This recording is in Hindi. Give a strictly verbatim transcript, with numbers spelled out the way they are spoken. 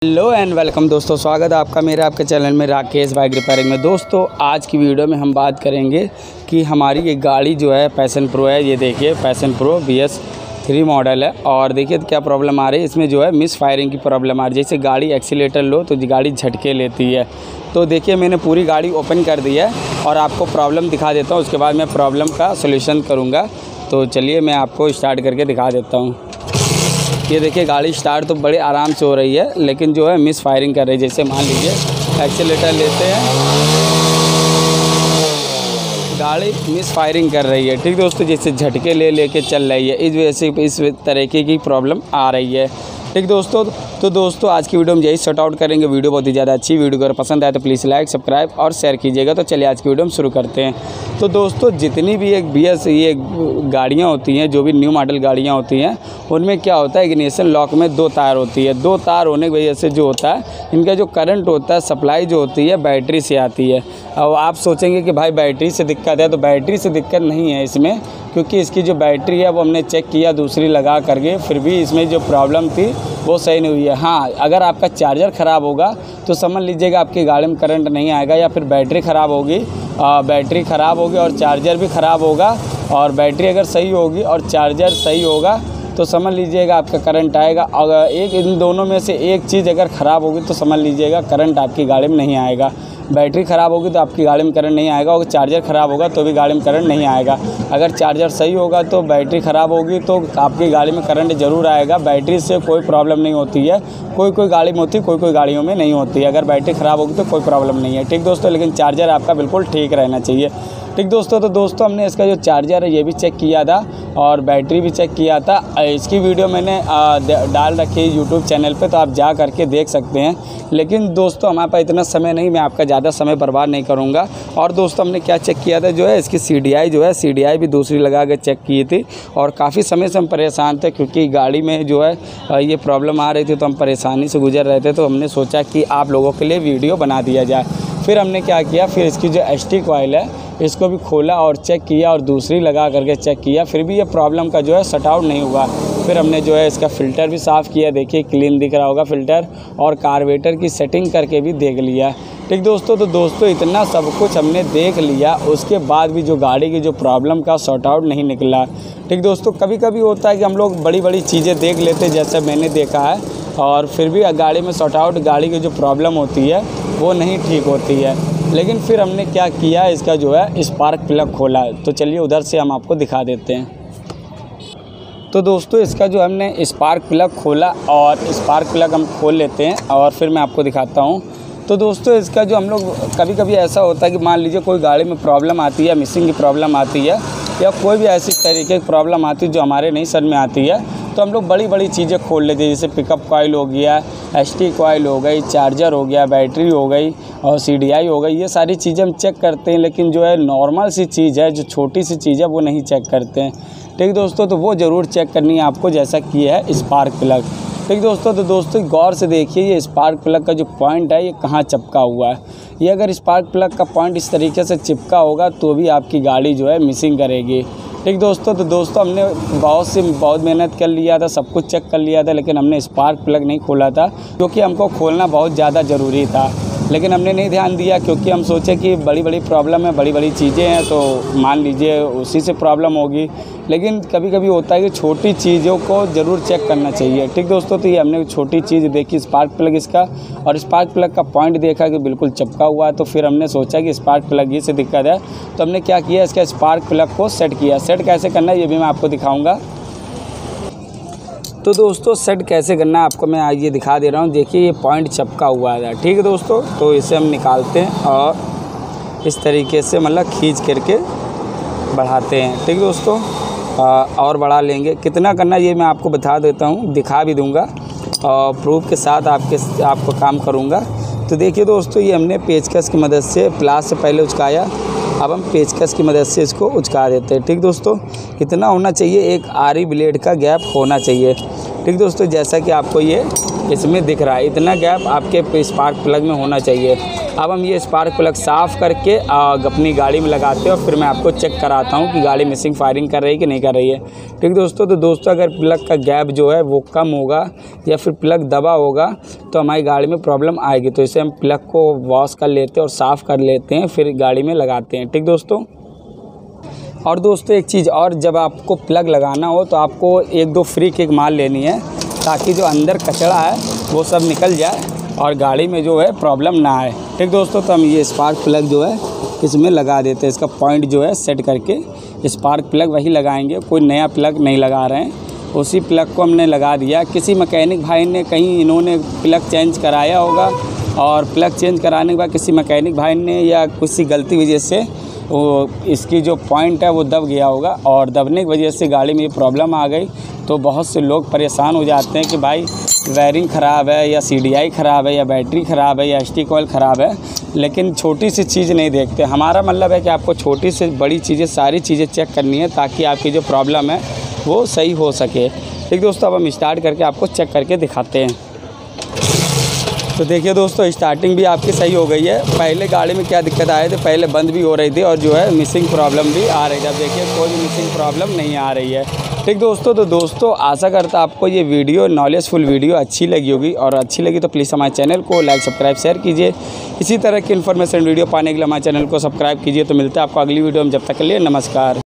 हेलो एंड वेलकम दोस्तों, स्वागत है आपका मेरे आपके चैनल में राकेश बाइक रिपेयरिंग में। दोस्तों आज की वीडियो में हम बात करेंगे कि हमारी ये गाड़ी जो है पैशन प्रो है। ये देखिए पैशन प्रो बी एस थ्री मॉडल है और देखिए क्या प्रॉब्लम आ रही है इसमें। जो है मिस फायरिंग की प्रॉब्लम आ रही है। जैसे गाड़ी एक्सीलेटर लो तो गाड़ी झटके लेती है। तो देखिए मैंने पूरी गाड़ी ओपन कर दी है और आपको प्रॉब्लम दिखा देता हूँ, उसके बाद मैं प्रॉब्लम का सोल्यूशन करूँगा। तो चलिए मैं आपको स्टार्ट करके दिखा देता हूँ। ये देखिए गाड़ी स्टार्ट तो बड़े आराम से हो रही है, लेकिन जो है मिस फायरिंग कर रही है। जैसे मान लीजिए एक्सीलेटर लेते हैं, गाड़ी मिस फायरिंग कर रही है। ठीक दोस्तों, जैसे झटके ले लेके चल रही है, इस वजह से इस तरीके की प्रॉब्लम आ रही है। ठीक दोस्तों, तो दोस्तों आज की वीडियो में यही शॉर्ट आउट करेंगे। वीडियो बहुत ही ज़्यादा अच्छी वीडियो अगर पसंद आए तो प्लीज़ लाइक सब्सक्राइब और शेयर कीजिएगा। तो चलिए आज की वीडियो हम शुरू करते हैं। तो दोस्तों जितनी भी एक बी एस ये गाड़ियाँ होती हैं, जो भी न्यू मॉडल गाड़ियाँ होती हैं, उनमें क्या होता है इग्निशन लॉक में दो तार होती है। दो तार होने की वजह से जो होता है इनका जो करंट होता है सप्लाई जो होती है बैटरी से आती है। अब आप सोचेंगे कि भाई बैटरी से दिक्कत है, तो बैटरी से दिक्कत नहीं है इसमें, क्योंकि इसकी जो बैटरी है वो हमने चेक किया दूसरी लगा करके, फिर भी इसमें जो प्रॉब्लम थी वो सही नहीं हुई है। हाँ, अगर आपका चार्जर ख़राब होगा तो समझ लीजिएगा आपकी गाड़ी में करंट नहीं आएगा, या फिर बैटरी ख़राब होगी बैटरी ख़राब होगी और चार्जर भी ख़राब होगा, और बैटरी अगर सही होगी और चार्जर सही होगा तो समझ लीजिएगा आपका करंट आएगा। अगर एक इन दोनों में से एक चीज़ अगर ख़राब होगी तो समझ लीजिएगा करंट आपकी गाड़ी में नहीं आएगा। बैटरी ख़राब होगी तो आपकी गाड़ी में करंट नहीं आएगा, और चार्जर ख़राब होगा तो भी गाड़ी में करंट नहीं आएगा। अगर चार्जर सही होगा तो बैटरी ख़राब होगी तो आपकी गाड़ी में करंट ज़रूर आएगा। बैटरी से कोई प्रॉब्लम नहीं होती है, कोई कोई गाड़ी में होती है, कोई कोई गाड़ियों में नहीं होती है। अगर बैटरी ख़राब होगी तो कोई प्रॉब्लम नहीं है। ठीक दोस्तों, लेकिन चार्जर आपका बिल्कुल ठीक रहना चाहिए। ठीक दोस्तों, तो दोस्तों हमने इसका जो चार्जर है ये भी चेक किया था और बैटरी भी चेक किया था। इसकी वीडियो मैंने डाल रखी है यूट्यूब चैनल पे, तो आप जा करके देख सकते हैं। लेकिन दोस्तों हमारे पास इतना समय नहीं, मैं आपका ज़्यादा समय बर्बाद नहीं करूँगा। और दोस्तों हमने क्या चेक किया था, जो है इसकी सी डी आई जो है सी डी आई भी दूसरी लगा के चेक की थी, और काफ़ी समय से हम परेशान थे क्योंकि गाड़ी में जो है ये प्रॉब्लम आ रही थी, तो हम परेशानी से गुजर रहे थे। तो हमने सोचा कि आप लोगों के लिए वीडियो बना दिया जाए। फिर हमने क्या किया, फिर इसकी जो एस टी कॉइल है इसको भी खोला और चेक किया और दूसरी लगा करके चेक किया, फिर भी ये प्रॉब्लम का जो है सट आउट नहीं हुआ। फिर हमने जो है इसका फ़िल्टर भी साफ़ किया, देखिए क्लीन दिख रहा होगा फ़िल्टर, और कार्बोरेटर की सेटिंग करके भी देख लिया। ठीक दोस्तों, तो दोस्तों इतना सब कुछ हमने देख लिया, उसके बाद भी जो गाड़ी की जो प्रॉब्लम का सॉर्ट आउट नहीं निकला। ठीक दोस्तों, कभी कभी होता है कि हम लोग बड़ी बड़ी चीज़ें देख लेते, जैसे मैंने देखा है, और फिर भी गाड़ी में सॉर्ट आउट गाड़ी की जो प्रॉब्लम होती है वो नहीं ठीक होती है। लेकिन फिर हमने क्या किया, इसका जो है स्पार्क प्लग खोला। तो चलिए उधर से हम आपको दिखा देते हैं। तो दोस्तों इसका जो हमने स्पार्क प्लग खोला और स्पार्क प्लग हम खोल लेते हैं और फिर मैं आपको दिखाता हूँ। तो दोस्तों इसका जो हम लोग कभी कभी ऐसा होता है कि मान लीजिए कोई गाड़ी में प्रॉब्लम आती है, मिसिंग की प्रॉब्लम आती है, या कोई भी ऐसी तरीके की प्रॉब्लम आती है जो हमारे नहीं समझ में आती है, तो हम लोग बड़ी बड़ी चीज़ें खोल लेते हैं। जैसे पिकअप कॉइल हो गया, एस टी कॉइल हो गई, चार्जर हो गया, बैटरी हो गई और सी डी आई हो गई, ये सारी चीज़ें हम चेक करते हैं। लेकिन जो है नॉर्मल सी चीज़ है, जो छोटी सी चीज़ है, वो नहीं चेक करते हैं। ठीक दोस्तों, तो वो ज़रूर चेक करनी है आपको, जैसा कि है स्पार्क प्लग। ठीक दोस्तों, तो दोस्तों गौर से देखिए ये स्पार्क प्लग का जो पॉइंट है ये कहाँ चिपका हुआ है। ये अगर स्पार्क प्लग का पॉइंट इस तरीके से चिपका होगा तो भी आपकी गाड़ी जो है मिसिंग करेगी। ठीक दोस्तों, तो दोस्तों हमने बहुत से बहुत मेहनत कर लिया था, सब कुछ चेक कर लिया था, लेकिन हमने स्पार्क प्लग नहीं खोला था, क्योंकि हमको खोलना बहुत ज़्यादा ज़रूरी था। लेकिन हमने नहीं ध्यान दिया, क्योंकि हम सोचे कि बड़ी बड़ी प्रॉब्लम है, बड़ी बड़ी चीज़ें हैं, तो मान लीजिए उसी से प्रॉब्लम होगी। लेकिन कभी कभी होता है कि छोटी चीज़ों को ज़रूर चेक करना चाहिए। ठीक दोस्तों, तो ये हमने छोटी चीज़ देखी स्पार्क प्लग इसका, और स्पार्क प्लग का पॉइंट देखा कि बिल्कुल चिपका हुआ है। तो फिर हमने सोचा कि स्पार्क प्लग ही से दिक्कत है, तो हमने क्या किया, इसका स्पार्क प्लग को सेट किया। सेट कैसे करना है ये भी मैं आपको दिखाऊँगा। तो दोस्तों सेट कैसे करना है आपको मैं आज ये दिखा दे रहा हूँ। देखिए ये पॉइंट चिपका हुआ है, ठीक है दोस्तों। तो इसे हम निकालते हैं और इस तरीके से मतलब खींच करके बढ़ाते हैं। ठीक दोस्तों, और बढ़ा लेंगे। कितना करना ये मैं आपको बता देता हूँ, दिखा भी दूँगा और प्रूफ के साथ आपके आपको काम करूँगा। तो देखिए दोस्तों, ये हमने पेचकस की मदद से प्लास से पहले उचकाया, अब हम पेचकस की मदद से इसको उचका देते हैं। ठीक दोस्तों, इतना होना चाहिए, एक आरी ब्लेड का गैप होना चाहिए। ठीक दोस्तों, जैसा कि आपको ये इसमें दिख रहा है। इतना गैप आपके स्पार्क प्लग में होना चाहिए। अब हम ये स्पार्क प्लग साफ़ करके अपनी गाड़ी में लगाते हैं और फिर मैं आपको चेक कराता हूँ कि गाड़ी मिसिंग फायरिंग कर रही है कि नहीं कर रही है। ठीक दोस्तों, तो दोस्तों अगर प्लग का गैप जो है वो कम होगा या फिर प्लग दबा होगा तो हमारी गाड़ी में प्रॉब्लम आएगी। तो इसे हम प्लग को वॉश कर लेते हैं और साफ़ कर लेते हैं, फिर गाड़ी में लगाते हैं। ठीक दोस्तों, और दोस्तों एक चीज़ और, जब आपको प्लग लगाना हो तो आपको एक दो फ्री किक मार लेनी है ताकि जो अंदर कचरा है वो सब निकल जाए और गाड़ी में जो है प्रॉब्लम ना आए। ठीक दोस्तों, तो हम ये स्पार्क प्लग जो है इसमें लगा देते हैं। इसका पॉइंट जो है सेट करके स्पार्क प्लग वही लगाएंगे, कोई नया प्लग नहीं लगा रहे हैं। उसी प्लग को हमने लगा दिया। किसी मैकेनिक भाई ने कहीं इन्होंने प्लग चेंज कराया होगा और प्लग चेंज कराने के बाद किसी मैकेनिक भाई ने या किसी गलती वजह से वो इसकी जो पॉइंट है वो दब गया होगा और दबने की वजह से गाड़ी में ये प्रॉब्लम आ गई। तो बहुत से लोग परेशान हो जाते हैं कि भाई वायरिंग ख़राब है या सी डी आई ख़राब है या बैटरी ख़राब है या एस टी कॉइल ख़राब है, लेकिन छोटी सी चीज़ नहीं देखते। हमारा मतलब है कि आपको छोटी से बड़ी चीज़ें सारी चीज़ें चेक करनी है ताकि आपकी जो प्रॉब्लम है वो सही हो सके। ठीक दोस्तों, अब हम स्टार्ट करके आपको चेक करके दिखाते हैं। तो देखिए दोस्तों, स्टार्टिंग भी आपकी सही हो गई है। पहले गाड़ी में क्या दिक्कत आए थे, पहले बंद भी हो रही थी और जो है मिसिंग प्रॉब्लम भी आ रही थी। अब देखिए कोई भी मिसिंग प्रॉब्लम नहीं आ रही है। ठीक दोस्तों, तो दोस्तों आशा करता आपको ये वीडियो नॉलेजफुल वीडियो अच्छी लगी होगी, और अच्छी लगी तो प्लीज़ हमारे चैनल को लाइक सब्सक्राइब शेयर कीजिए। इसी तरह की इन्फॉर्मेशन वीडियो पाने के लिए हमारे चैनल को सब्सक्राइब कीजिए। तो मिलता है आपको अगली वीडियो में, जब तक के लिए नमस्कार।